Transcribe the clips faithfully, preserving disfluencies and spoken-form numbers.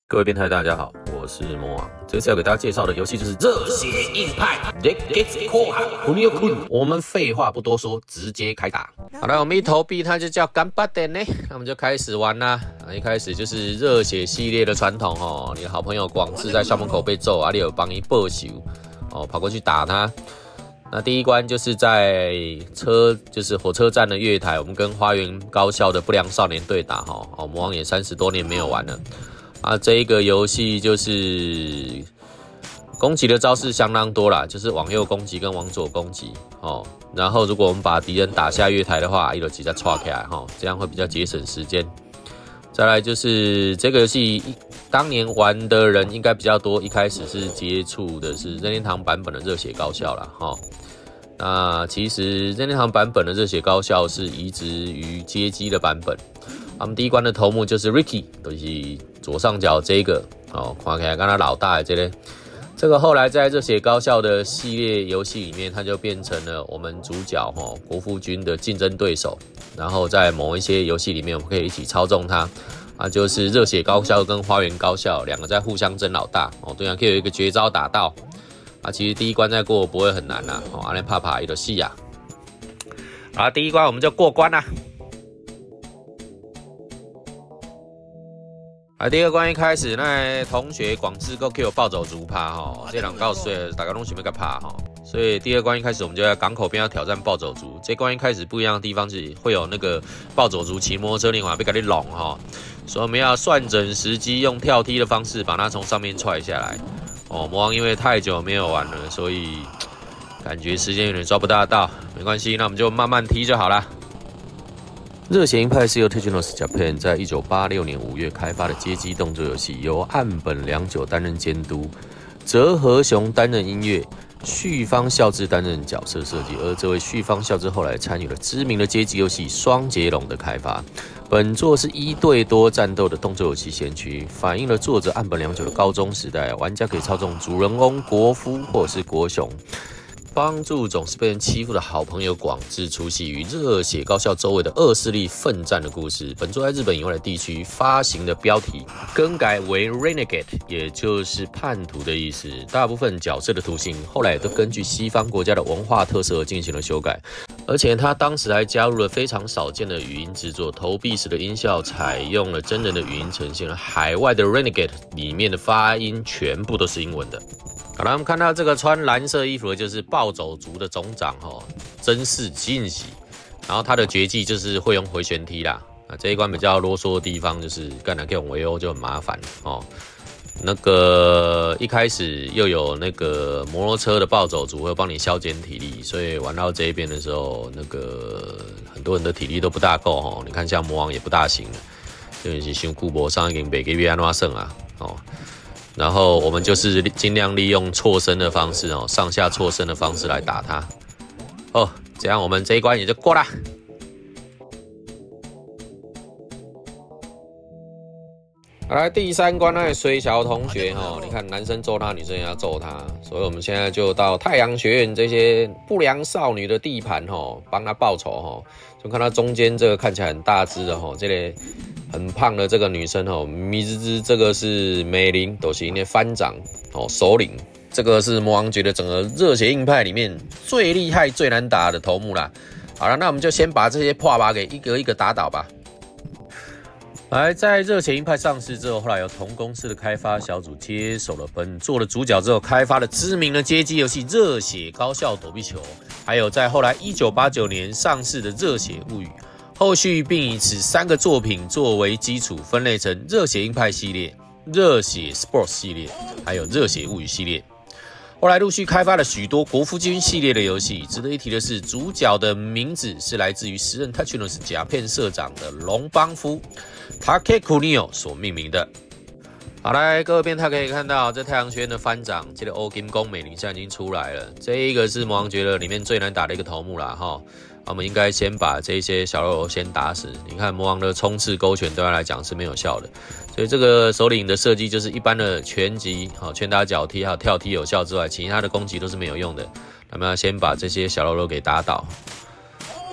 各位变态，大家好，我是魔王。这次要给大家介绍的游戏就是热血硬派 我们废话不多说，直接开打。好了，我们一投币它就叫干巴点呢，那我们就开始玩啦。啊，一开始就是热血系列的传统哦。你的好朋友广志在校门口被揍，啊，你有帮你报仇哦，跑过去打他。那第一关就是在车，就是火车站的月台，我们跟花园高校的不良少年对打哈。哦，魔王也三十多年没有玩了。啊，这一个游戏就是攻击的招式相当多啦，就是往右攻击跟往左攻击哦。然后如果我们把敌人打下月台的话，一路直接踹起来哈，这样会比较节省时间。再来就是这个游戏当年玩的人应该比较多，一开始是接触的是任天堂版本的热血高校啦哈。那其实任天堂版本的热血高校是移植于街机的版本。我们第一关的头目就是 Ricky， 就是左上角这个哦，看起来跟他老大的这个，这个后来在热血高校的系列游戏里面，他就变成了我们主角哦国父君的竞争对手。然后在某一些游戏里面，我们可以一起操纵他啊，就是热血高校跟花园高校两个在互相争老大哦，对啊，可以有一个绝招打到啊，其实第一关再过不会很难啦，哦，阿连怕怕一个戏啊，好，第一关我们就过关啦。啊，第二关一开始，那同学广志够 Q 暴走族趴吼，这人够水，大家拢想要甲拍吼，所以第二关一开始我们就在港口边要挑战暴走族。这关一开始不一样的地方是会有那个暴走族骑摩托车，另外被给你拢哈，所以我们要算准时机，用跳踢的方式把它从上面踹下来。哦，魔王因为太久没有玩了，所以感觉时间有点抓不大到，没关系，那我们就慢慢踢就好了。热血硬派是由 Technos Japan 在一九八六年五月开发的街机动作游戏，由岸本良久担任监督，泽和雄担任音乐，绪方孝之担任角色设计。而这位绪方孝之后来参与了知名的街机游戏《双截龙》的开发。本作是一对多战斗的动作游戏先驱，反映了作者岸本良久的高中时代，玩家可以操纵主人公国夫或是国雄，帮助总是被人欺负的好朋友广志出席于热血高校周围的恶势力奋战的故事。本作在日本以外的地区发行的标题更改为 Renegade， 也就是叛徒的意思。大部分角色的图形后来也都根据西方国家的文化特色而进行了修改，而且他当时还加入了非常少见的语音制作，投币时的音效采用了真人的语音呈现，海外的 Renegade 里面的发音全部都是英文的。好了，我们看到这个穿蓝色衣服的就是暴走族的总长哦，真是惊喜。然后他的绝技就是会用回旋踢啦。啊，这一关比较啰嗦的地方就是干了这种围殴就很麻烦哦。那个一开始又有那个摩托车的暴走族会帮你消减体力，所以玩到这一边的时候，那个很多人的体力都不大够哦。你看像魔王也不大行了，就是像顾博上一个北给别安怎胜啊哦。然后我们就是尽量利用错身的方式哦，上下错身的方式来打他。哦，这样我们这一关也就过啦。好，来第三关那水小同学哦，你看男生揍他，女生也要揍他，所以我们现在就到太阳学院这些不良少女的地盘哦，帮他报仇哦。就看到中间这个看起来很大只的哦，这里、個。很胖的这个女生哦，米芝芝，这个是美玲，都是那班长哦，首领。这个是魔王觉得整个热血硬派里面最厉害、最难打的头目啦。好了，那我们就先把这些破把给一个一个打倒吧。来，在热血硬派上市之后，后来由同公司的开发小组接手了本作的主角之后，开发了知名的街机游戏《热血高校躲避球》，还有在后来一九八九年上市的《热血物语》。后续并以此三个作品作为基础，分类成热血硬派系列、热血 Sports 系列，还有热血物语系列。后来陆续开发了许多国夫君系列的游戏。值得一提的是，主角的名字是来自于时任 Technos 甲片社长的龙邦夫 Takekuniyo 所命名的。好，来各位变态可以看到，这太阳学院的班长，这个欧金宫美玲现在已经出来了。这一个是魔王觉得里面最难打的一个头目啦，哈。我们应该先把这些小肉肉先打死。你看魔王的冲刺勾拳对他来讲是没有效的，所以这个首领的设计就是一般的拳击、好拳打脚踢还有跳踢有效之外，其他的攻击都是没有用的。那么要先把这些小肉肉给打倒。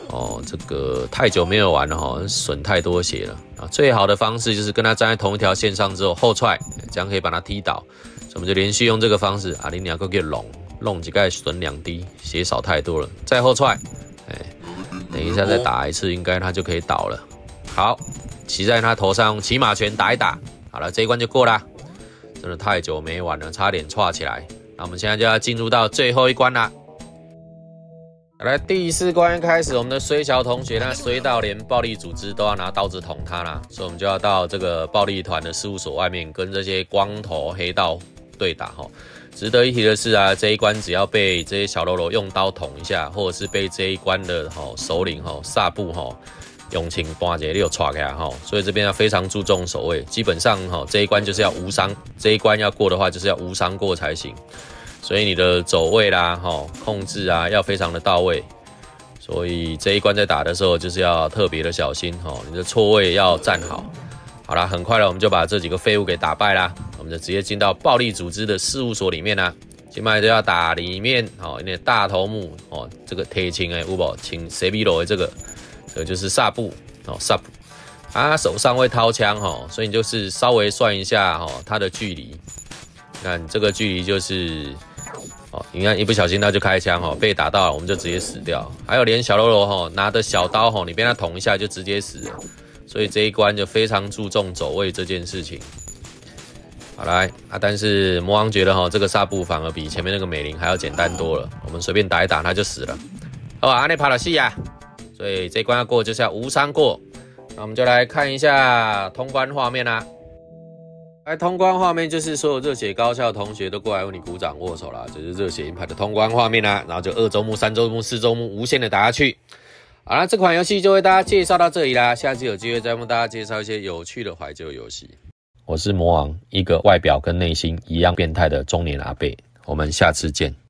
哦，这个太久没有玩了哈，损太多血了啊。最好的方式就是跟他站在同一条线上之后后踹，这样可以把他踢倒。所以我们就连续用这个方式啊，你两个给拢拢几盖损两滴，血少太多了，再后踹，哎，等一下再打一次，应该他就可以倒了。好，骑在他头上用骑马拳打一打，好了，这一关就过啦。真的太久没玩了，差点串起来。那我们现在就要进入到最后一关啦。来，第四关开始，我们的衰小同学那衰到连暴力组织都要拿刀子捅他啦，所以我们就要到这个暴力团的事务所外面跟这些光头黑道对打哈。值得一提的是啊，这一关只要被这些小喽啰用刀捅一下，或者是被这一关的哈首领哈萨布哈用情搬一下就踹开哈，所以这边要非常注重守卫，基本上哈这一关就是要无伤，这一关要过的话就是要无伤过才行。所以你的走位啦、齁控制啊，要非常的到位。所以这一关在打的时候，就是要特别的小心齁，你的错位要站好。好啦，很快了，我们就把这几个废物给打败啦，我们就直接进到暴力组织的事务所里面啦。今麦就要打里面哦，因为大头目哦，这个铁青诶，有无？请 C B 罗的这个，这个就是萨布哦，萨布，他手上会掏枪哦，所以你就是稍微算一下哦，他的距离。看这个距离就是。哦，你看一不小心他就开枪哦，被打到了我们就直接死掉。还有连小喽啰哈拿的小刀哈，你被他捅一下就直接死了。所以这一关就非常注重走位这件事情。好来啊，但是魔王觉得哈这个萨布反而比前面那个美玲还要简单多了，我们随便打一打他就死了。好啊，阿内帕拉西亚，所以这一关要过就是要无伤过。那我们就来看一下通关画面啦。来，通关画面就是所有热血高校的同学都过来为你鼓掌握手啦，这就是热血银牌的通关画面啦。然后就二周目、三周目、四周目无限的打下去。好啦，这款游戏就为大家介绍到这里啦，下次有机会再为大家介绍一些有趣的怀旧游戏。我是魔王，一个外表跟内心一样变态的中年阿伯，我们下次见。